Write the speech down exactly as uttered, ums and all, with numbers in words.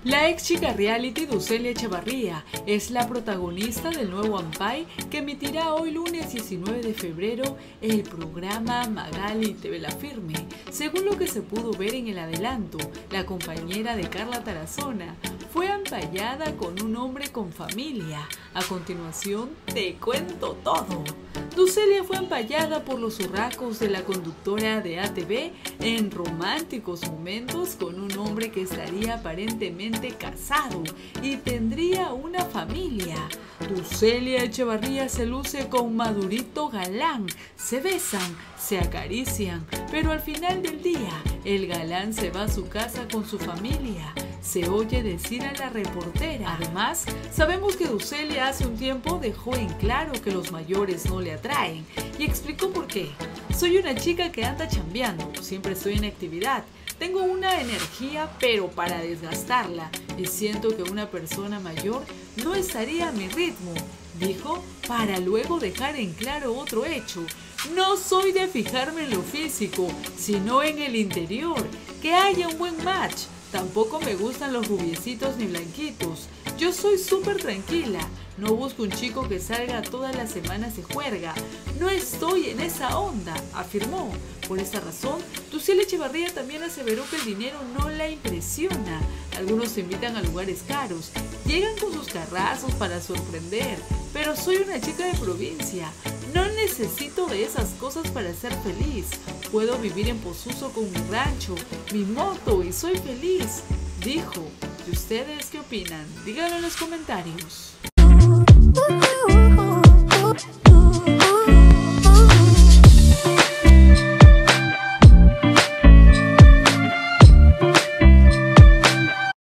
La ex chica reality Ducelia Echevarría es la protagonista del nuevo Ampay que emitirá hoy lunes diecinueve de febrero el programa Magali Te Ve La Firme. Según lo que se pudo ver en el adelanto, la compañera de Carla Tarazona fue ampayada con un hombre con familia. A continuación te cuento todo. Ducelia fue ampayada por los hurracos de la conductora de A T V en románticos momentos con un hombre que estaría aparentemente casado y tendría una familia. Ducelia Echevarría se luce con Madurito Galán, se besan, se acarician, pero al final del día el galán se va a su casa con su familia. Se oye decir a la reportera. Además, sabemos que Ducelia hace un tiempo dejó en claro que los mayores no le atraen y explicó por qué. Soy una chica que anda chambeando, siempre estoy en actividad, tengo una energía pero para desgastarla y siento que una persona mayor no estaría a mi ritmo, dijo, para luego dejar en claro otro hecho. No soy de fijarme en lo físico, sino en el interior, que haya un buen match. Tampoco me gustan los rubiecitos ni blanquitos. Yo soy súper tranquila. No busco un chico que salga todas las semanas de juerga. No estoy en esa onda, afirmó. Por esa razón, Ducelia Echevarría también aseveró que el dinero no la impresiona. Algunos se invitan a lugares caros, llegan con sus carrazos para sorprender. Pero soy una chica de provincia. No necesito de esas cosas para ser feliz. Puedo vivir en Posuso con mi rancho, mi moto y soy feliz, dijo. ¿Y ustedes qué opinan? Díganlo en los comentarios.